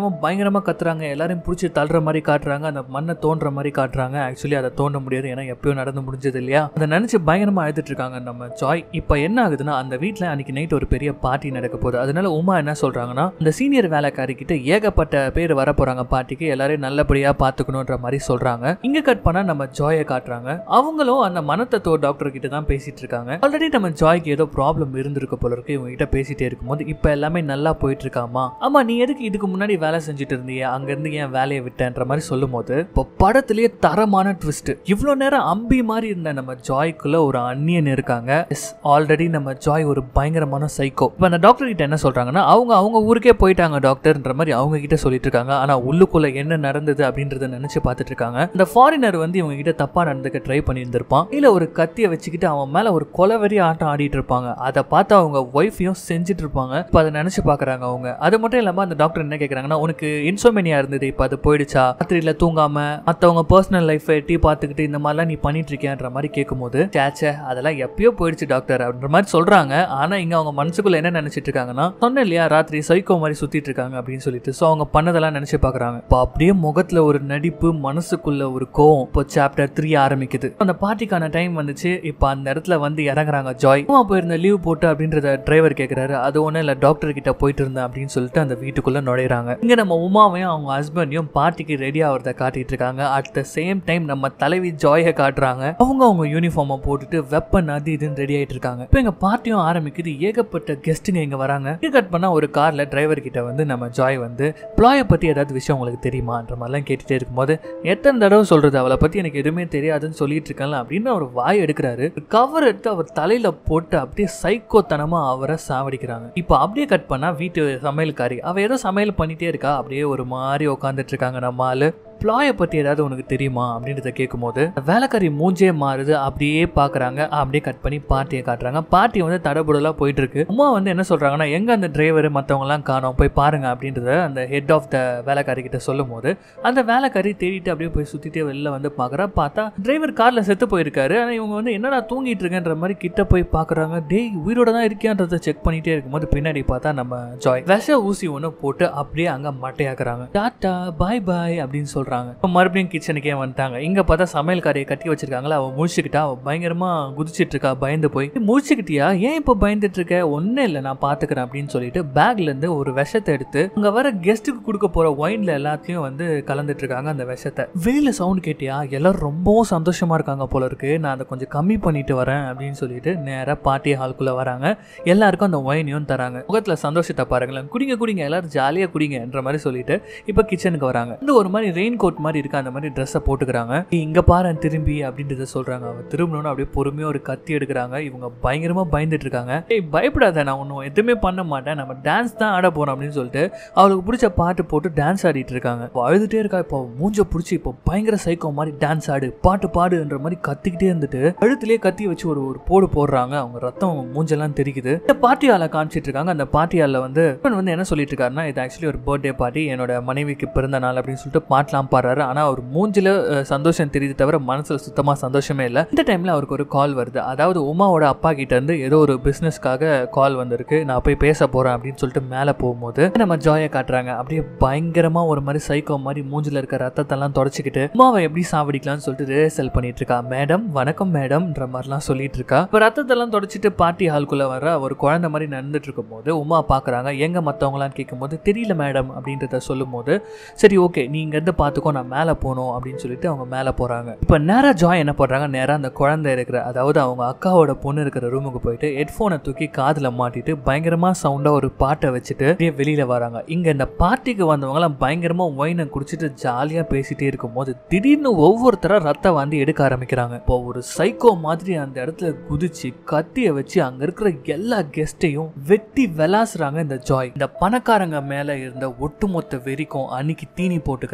இல்லாம பயங்கரமா கத்துறாங்க, எல்லாரையும் பிடிச்சி தள்ளுற மாதிரி காட்டுறாங்க, அந்த மண்ணை தோன்ற மாதிரி காட்டுறாங்க. ஆக்சுவலி அதை தோண்ட முடியாது, ஏன்னா எப்பயோ நடந்து முடிஞ்சது இல்லையா. அதை நினைச்சு பயங்கரமா அழுதுட்டு இருக்காங்க நம்ம ஜாய். இப்ப என்ன ஆகுதுன்னா, அந்த வீட்டுல அன்னைக்கு நைட் ஒரு பெரிய பார்ட்டி நடக்க போகுது. அதனால உமா என்ன சொல்றாங்கன்னா, இந்த சீனியர் வேலைக்காரி கிட்ட ஏகப்பட்ட பேர் வர போறாங்க பார்ட்டிக்கு, எல்லாரையும் நல்லபடியா பாத்துக்கணும்ன்ற மாதிரி சொல்றாங்க. இங்க கட் பண்ணா நம்ம ஜாயை காட்டுறாங்க. அவங்களும் அந்த மனத்தத்துவ டாக்டர் கிட்ட தான் பேசிட்டு இருக்காங்க. ஆல்ரெடி நம்ம ஜாய்க்கு ஏதோ ப்ராப்ளம் இருந்திருக்க போல இருக்கு. இவங்க கிட்ட பேசிட்டே இருக்கும்போது இப்ப எல்லாமே நல்லா போயிட்டு இருக்காமா, ஆமா நீ எதுக்கு இதுக்கு முன்னாடி வேலை செஞ்சுட்டு இருந்தீங்க, அங்க இருந்து ஏன் வேலையை விட்டேன்ற மாதிரி சொல்லும் போது இப்போ படத்திலேயே தரமான ட்விஸ்ட். இவ்வளவு நேரம் அம்பி மாதிரி இருந்த நம்ம ஜாய்க்குள்ள ஒரு அந்நியன் இருக்காங்க. ஆல்ரெடி நம்ம ஜாய் ஒரு பயங்கரமான சைக்கோ. இப்ப அந்த டாக்டர் கிட்ட என்ன சொல்றாங்கன்னா, அவங்க அவங்க ஊருக்கே போயிட்டாங்க டாக்டர்ன்ற மாதிரி அவங்க கிட்ட சொல்லிட்டு இருக்காங்க. ஆனா உள்ளுக்குள்ள என்ன நடந்தது அப்படின்றத நினைச்சு பார்த்துட்டு இருக்காங்க. இந்த ஃபாரினர் வந்து இவங்க கிட்ட தப்பா நடந்துக்க ட்ரை பண்ணி இருந்திருப்பான். இல்ல ஒரு கத்தியை வச்சுக்கிட்டு அவன் மேல ஒரு கொலவெறி ஆட்டம் ஆடிட்டு இருப்பாங்க. அதை பார்த்து அவங்க ஒய்ஃபையும் செஞ்சுட்டு இருப்பாங்க. இப்ப அதை நினைச்சு பாக்குறாங்க அவங்க. அது மட்டும் இல்லாம அந்த டாக்டர் என்ன கேக்குறாங்கன்னா, உனக்கு இன்சோமேனியா இருந்தது, இப்ப அது போயிடுச்சா, ராத்திரியில தூங்காம மத்தவங்க பர்சனல் லைஃப் டீ பார்த்துக்கிட்டு இந்த மாதிரிலாம் நீ பண்ணிட்டு இருக்கியான்ற மாதிரி கேட்கும்போது, சேச்சே அதெல்லாம் எப்பயோ போயிடுச்சு டாக்டர் அப்படின்ற மாதிரி சொல்றாங்க. ஆனா இங்க அவங்க மனசுக்குள்ள என்ன நினைச்சிட்டு இருக்காங்கன்னா, சொன்ன இல்லையா ராத்திரி சைக்கோ மாதிரி சுத்திட்டு இருக்காங்க அப்படின்னு சொல்லிட்டு, சோ அவங்க பண்ணதெல்லாம் நினைச்சு பாக்குறாங்க. இப்போ அப்படியே முகத்துல ஒரு நடிப்பு, மனசுக்குள்ள ஒரு கோவம். இப்போ சாப்டர் த்ரீ ஆரம்பிக்குது. அந்த பார்ட்டிக்கான டைம் வந்துச்சு. இப்போ அந்த இடத்துல வந்து இறங்குறாங்க ஜாய். அம்மா போயிருந்த லீவ் போட்டு அப்படின்றத டிரைவர் கேட்கிறாரு. அது ஒன்றும் இல்லை, டாக்டர் கிட்ட போயிட்டு இருந்தேன் அப்படின்னு சொல்லிட்டு அந்த வீட்டுக்குள்ள நுழையிறாங்க. இங்க நம்ம உமாவையும் அவங்க ஹஸ்பண்டையும் பார்ட்டிக்கு ரெடி ஆகிறத காட்டிட்டு இருக்காங்க. அட் த சேம் டைம் நம்ம தலைவி ஜாயை காட்டுறாங்க. அவங்க அவங்க யூனிஃபார்மை போட்டுட்டு வெப்பன் அது இதுன்னு ரெடி ஆயிட்டு இருக்காங்க. இப்போ எங்க பார்ட்டியும் ஆரம்பிக்குது. ஏகப்பட்ட கெஸ்ட்டுங்க இங்க வராங்க. கட் பண்ணா ஒரு கார்ல டிரைவர் கிட்ட வந்து நம்ம ஜாய் வந்து ப்ளாயை பத்தி ஏதாவது விஷயம் உங்களுக்கு தெரியுமான்ற மாதிரிலாம் கேட்டுட்டே இருக்கும்போது, எத்தனை தடவை சொல்றது அவளை பத்தி எனக்கு எதுவுமே தெரியாதுன்னு சொல்லிட்டு இருக்கல அப்படின்னு அவர் வாய் எடுக்கிறாரு. கவர் எடுத்து அவர் தலையில போட்டு அப்படியே சைக்கோத்தனமா அவரை சாவடிக்கிறாங்க. இப்போ அப்படியே கட் பண்ணா வீட்டு சமையல்காரி, அவ ஏதோ சமையல் பண்ணிட்டே இருக்கா. அப்படியே ஒரு மாதிரி உட்காந்துட்டு இருக்காங்க நம்ம ஆளு. ப்ளாயை பத்தி ஏதாவது உனக்கு தெரியுமா அப்படின்றத கேட்கும்போது வேலைக்காரி மூஞ்சே மாறுது. அப்படியே பாக்குறாங்க. அப்படியே கட் பண்ணி பார்ட்டியை காட்டுறாங்க. பார்ட்டி வந்து தடபுடலா போயிட்டு இருக்கு. அம்மா வந்து என்ன சொல்றாங்கன்னா, எங்க அந்த டிரைவர் மத்தவங்க எல்லாம் காணோம், போய் பாருங்க அப்படின்றத அந்த ஹெட் ஆஃப் த வேலைக்காரி கிட்ட சொல்லும் போது அந்த வேலைக்காரி தேடிட்டு அப்படியே போய் சுத்திட்டே வெளில வந்து பாக்குறா. பார்த்தா டிரைவர் கார்ல செத்து போயிருக்காரு. ஆனா இவங்க வந்து என்னடா தூங்கிட்டு இருக்கேன்ற மாதிரி கிட்ட போய் பாக்குறாங்க. டேய் உயிரோட தான் இருக்கியான்றத செக் பண்ணிட்டே இருக்கும்போது பின்னாடி பார்த்தா நம்ம ஜாய் விஷ ஊசி ஒண்ணு போட்டு அப்படியே அங்க மட்டையாக்குறாங்க. டாட்டா பாய் பாய் அப்படின்னு சொல்றாங்க. மறுபடியும் கிச்சனுக்கே வந்துட்டாங்க. இங்க பார்த்தா சமையல்காரியை கட்டி வச்சிருக்காங்களா, அவ முடிச்சுக்கிட்டா. அவ பயங்கரமா குதிச்சிட்டு இருக்கா பயந்து போய். முடிச்சுக்கிட்டியா, ஏன் இப்ப பயந்துட்டு இருக்க, ஒன்னும் இல்லை நான் பாத்துக்கிறேன் அப்படின்னு சொல்லிட்டு பேக்ல இருந்து ஒரு விஷத்தை எடுத்து அங்க வர கெஸ்ட்டுக்கு கொடுக்க போற ஒயின்ல எல்லாத்தையும் வந்து கலந்துட்டு இருக்காங்க அந்த விஷத்தை. வெளியில சவுண்ட் கேட்டியா, எல்லாரும் ரொம்பவும் சந்தோஷமா இருக்காங்க போல இருக்கு, நான் அதை கொஞ்சம் கம்மி பண்ணிட்டு வரேன் அப்படின்னு சொல்லிட்டு நேரா பார்ட்டி ஹால்குள்ள வராங்க. எல்லாருக்கும் அந்த ஒயினையும் தராங்க. முகத்துல சந்தோஷத்தை பாருங்களேன். குடிங்க குடிங்க எல்லாரும் ஜாலியா குடிங்கன்ற மாதிரி சொல்லிட்டு இப்ப கிச்சனுக்கு வராங்க. இந்த ஒரு மாதிரி ரெயின் கோட் மாதிரி இருக்கு, அந்த மாதிரி ட்ரெஸ்ஸை போட்டுக்கிறாங்க. இங்க பாரு திரும்பி அப்படின்றத சொல்றாங்க. அவ திரும்பணும்னு அப்படியே பொறுமையா ஒரு கத்தி எடுக்கிறாங்க. இவங்க பயங்கரமா பயந்துட்டு இருக்காங்க. ஏய் பயப்படாத, நான் ஒன்னும் எதுவுமே பண்ண மாட்டேன், நம்ம டான்ஸ் தான் ஆட போறோம் அப்படின்னு சொல்லிட்டு அவளுக்கு பிடிச்ச பாட்டு போட்டு டான்ஸ் ஆடிட்டு இருக்காங்க. அழுதுட்டே இருக்கா. இப்போ மூஞ்ச பிடிச்சி இப்போ பயங்கர சைக்கோ மாதிரி டான்ஸ் ஆடு பாட்டு பாடுன்ற மாதிரி கத்திக்கிட்டே இருந்துட்டு கழுத்திலே கத்தி வச்சு ஒரு ஒரு போடு போடுறாங்க. அவங்க ரத்தம் மூஞ்செல்லாம் தெரிக்குது. இந்த பார்ட்டி ஹாலை காமிச்சிட்டு இருக்காங்க. அந்த பார்ட்டி ஹாலில் வந்து வந்து என்ன சொல்லிட்டு இருக்காருன்னா, இது ஆக்சுவலி ஒரு பர்த்டே பார்ட்டி, என்னோட மனைவிக்கு பிறந்த நாள் அப்படின்னு சொல்லிட்டு பாட்டெல்லாம் பாடுறாரு. ஆனா அவர் மூஞ்சில சந்தோஷம் தெரியுது தவிர மனசுல சுத்தமா சந்தோஷமே இல்லை. இந்த டைம்ல அவருக்கு ஒரு கால் வருது. அதாவது உமாவோட அப்பா கிட்ட இருந்து ஏதோ ஒரு பிசினஸ்க்காக கால் வந்திருக்கு, நான் போய் பேச போறேன் அப்படின்னு சொல்லிட்டு மேல போகும்போது நம்ம ஜாயை காட்டுறாங்க. அப்படியே பயங்கரமா ஒரு மாதிரி சைக்கோ மாதிரி மூஞ்சில இருக்க ரத்தத்தெல்லாம் தொடச்சிக்கிட்டு உமாவை எப்படி சாவடிக்கலாம்னு சொல்லிட்டு ரிஹர்சல் பண்ணிட்டு இருக்கா. மேடம் வணக்கம் மேடம்ன்ற மாதிரிலாம் சொல்லிட்டு இருக்கா. இப்போ ரத்தத்தெல்லாம் தொடச்சிட்டு பார்ட்டி ஹால்குள்ள வர ஒரு குழந்தை மாதிரி நடந்துட்டு இருக்கும் போது உமா பாக்குறாங்க. எங்க மத்தவங்களான்னு கேட்கும் போது தெரியல மேடம் அப்படின்றத சொல்லும் போது, சரி ஓகே நீங்க இருந்து பாத்துக்கோ, நான் மேல போகணும் அப்படின்னு சொல்லிட்டு அவங்க மேல போறாங்க. இப்ப நேரா ஜாய் என்ன பண்றாங்க, நேரா அந்த குழந்தை இருக்கிற அதாவது அவங்க அக்காவோட பொண்ணு இருக்கிற ரூமுக்கு போயிட்டு ஹெட்போனை தூக்கி காதுல மாட்டிட்டு பயங்கரமா சவுண்டா ஒரு பாட்டை வச்சுட்டு வெளியில வராங்க. இங்க இந்த பார்ட்டிக்கு வந்தவங்க எல்லாம் பயங்கரமா ஒயினை குடிச்சிட்டு ஜாலியா பேசிட்டே இருக்கும் போது திடீர்னு ஒவ்வொருத்தரா ரத்த வாந்தி எடுக்க ஆரம்பிக்கிறாங்க. இப்போ ஒரு சைக்கோ மாதிரி அந்த இடத்துல குதிச்சு கத்திய வச்சு அங்க இருக்கிற எல்லா கெஸ்டையும் வெட்டி விளாசுறாங்க இந்த ஜாய். இந்த பணக்காரங்க மேல இருந்த ஒட்டுமொத்த வெறிக்கும் அன்னைக்கு தீனி போட்டுக்கிறாங்க ஜாய்.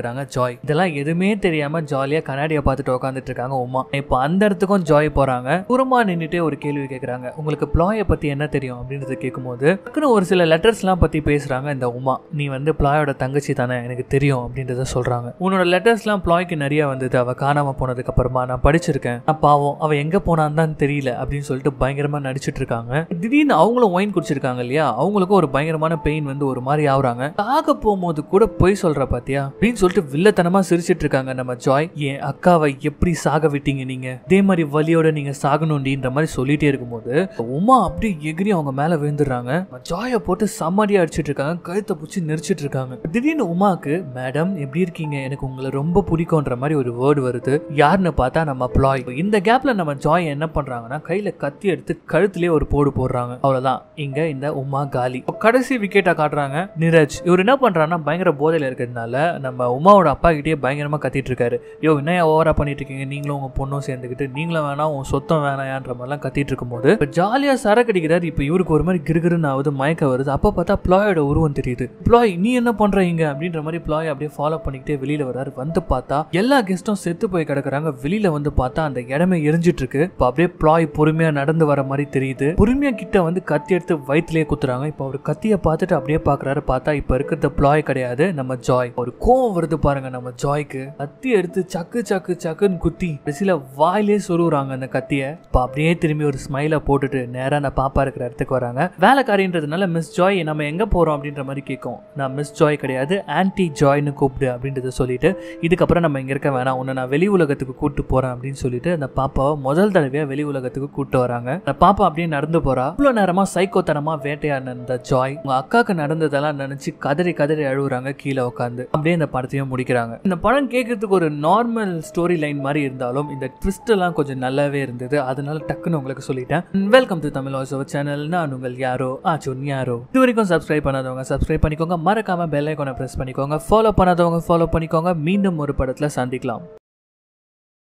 ஜாய். இதெல்லாம் எதுவுமே தெரியாம ஜாலியா கண்ணாடியை பார்த்துட்டு உட்காந்துட்டு இருக்காங்க உமா. இப்போ அந்த இடத்துக்கும் ஜாய் போறாங்க. தூரமா நின்றுட்டு ஒரு கேள்வி கேட்கறாங்க, உங்களுக்கு ப்ளாயை பத்தி என்ன தெரியும் அப்படின்றத கேட்கும்போது டக்குன்னு ஒரு சில லெட்டர்ஸ் எல்லாம் பத்தி பேசுறாங்க இந்த உமா. நீ வந்து ப்ளாயோட தங்கச்சி தானே, எனக்கு தெரியும் அப்படின்றத சொல்றாங்க. உன்னோட லெட்டர்ஸ் எல்லாம் ப்ளாய்க்கு நிறைய வந்தது, அவ காணாம போனதுக்கு அப்புறமா நான் படிச்சிருக்கேன், நான் பாவம் அவ எங்க போனான்னு தான் தெரியல அப்படின்னு சொல்லிட்டு பயங்கரமா நடிச்சிட்டு இருக்காங்க. திடீர்னு அவங்களும் ஒயின் குடிச்சிருக்காங்க இல்லையா, அவங்களுக்கும் ஒரு பயங்கரமான பெயின் வந்து ஒரு மாதிரி ஆகுறாங்க. ஆக போகும்போது கூட போய் சொல்ற பாத்தியா அப்படின்னு சொல்லிட்டு வில்லத்தனமா சிரிச்சிட்டு இருக்காங்க நம்ம ஜாய். என் அக்காவை எப்படி சாக விட்டீங்க நீங்க, இதே மாதிரி வலியோட நீங்க சாகணும்ன்ற மாதிரி சொல்லிட்டே இருக்கும்போது உமா அப்படியே எகிரி அவங்க மேல விழுந்துடுறாங்க. ஜாயை போட்டு சம்மடியா அடிச்சிட்டு இருக்காங்க, கழுத்தை பிடிச்சி நெரிச்சிட்டு இருக்காங்க. திடீர்னு உமாக்கு மேடம் எப்படி இருக்கீங்க, எனக்கு உங்களை ரொம்ப பிடிக்கும்ன்ற மாதிரி ஒரு வேர்டு வருது. யாருன்னு பார்த்தா நம்ம ப்ளாய். இந்த கேப்ல நம்ம ஜாய் என்ன பண்றாங்கன்னா கையில கத்தி எடுத்து கழுத்திலே ஒரு போடு போடுறாங்க. அவ்வளவுதான், இங்க இந்த உமா காலி. கடைசி விக்கெட்டா காட்டுறாங்க நீரஜ். இவர் என்ன பண்றாங்கன்னா பயங்கர போதையில இருக்கிறதுனால நம்ம உமாவோட அப்பா கிட்டே பயங்கரமா கத்திட்டு இருக்காரு. யோ என்ன ஓவரா பண்ணிட்டு இருக்கீங்க, நீங்களும் உங்க பொண்ணும் சேர்ந்துக்கிட்டு, நீங்களும் வேணாம் உன் சொத்தம் வேணாயான்ற மாதிரிலாம் கத்திட்டு இருக்கும்போது ஜாலியா சரக்கு அடிக்கிறாரு. இப்ப இவருக்கு ஒரு மாதிரி கிருகிருன்னு ஆகுது, மயக்க வருது. அப்ப பார்த்தா ப்ளாயோட உருவம் தெரியுது. ப்ளாய் நீ என்ன பண்ற இங்க அப்படின்ற மாதிரி ப்ளாய் அப்படியே ஃபாலோ பண்ணிக்கிட்டே வெளியில வர்றாரு. வந்து பார்த்தா எல்லா கெஸ்டும் செத்து போய் கிடக்குறாங்க. வெளியில வந்து பார்த்தா அந்த இடமே எரிஞ்சிட்டு இருக்கு. இப்ப அப்படியே ப்ளாய் பொறுமையா நடந்து வர மாதிரி தெரியுது. பொறுமையா கிட்ட வந்து கத்தி எடுத்து வயிற்றுலயே குத்துறாங்க. இப்ப அவர் கத்தியை பார்த்துட்டு அப்படியே பாக்குறாரு. பார்த்தா இப்ப இருக்கிறது ப்ளாய் கிடையாது, நம்ம ஜாய். ஒரு கோவம் வருது பாருங்க நம்ம ஜாய்க்கு. கத்தி எடுத்து சக்கு சக்கு சக்குன்னு குத்தி கடைசியில வாயிலே சொருகுறாங்க அந்த கத்திய. இப்ப அப்படியே திரும்பி ஒரு ஸ்மைல போட்டுட்டு நேரா நான் பாப்பா இருக்கிற இடத்துக்கு வராங்க. வேலைக்காரின்றதுனால மிஸ் ஜாய் நம்ம எங்க போறோம் அப்படின்ற மாதிரி கேட்கும். நான் மிஸ் ஜாய் கிடையாது, ஆன்டி ஜாய்னு கூப்பிடு அப்படின்றத சொல்லிட்டு இதுக்கப்புறம் நம்ம இங்க இருக்க வேணாம், உன்னை நான் வெளி உலகத்துக்கு கூட்டு போறேன் அப்படின்னு சொல்லிட்டு அந்த பாப்பாவை முதல் தடவையா வெளி உலகத்துக்கு கூட்டு வராங்க. அந்த பாப்பா அப்படியே நடந்து போறா. இவ்வளவு நேரமா சைக்கோத்தனமா வேட்டையாடின அந்த ஜாய் உங்க அக்காக்கு நடந்ததெல்லாம் நினைச்சு கதறி கதறி அழுகுறாங்க கீழே உட்காந்து. அப்படியே இந்த படத்தையும் முடிக்கிறாங்க. இந்த படம் கேட்கறதுக்கு ஒரு நார்மல் ஸ்டோரி லைன் மாதிரி இருந்தாலும் இந்த ட்விஸ்ட் எல்லாம் கொஞ்சம் நல்லாவே இருந்தது. அதனால டக்குன்னு உங்களுக்கு சொல்லிட்டேன். Welcome to Tamil voice over channel. நான் உங்கள் யாரோ ஆச்சுன் யாரோ. இது வரைக்கும் சப்ஸ்கிரைப் பண்ணாதவங்க சப்ஸ்கிரைப் பண்ணிக்கோங்க, மறக்காம பெல் ஐகானை பிரஸ் பண்ணிக்கோங்க, ஃபாலோ பண்ணாதவங்க ஃபாலோ பண்ணிக்கோங்க. மீண்டும் ஒரு படத்துல சந்திக்கலாம்.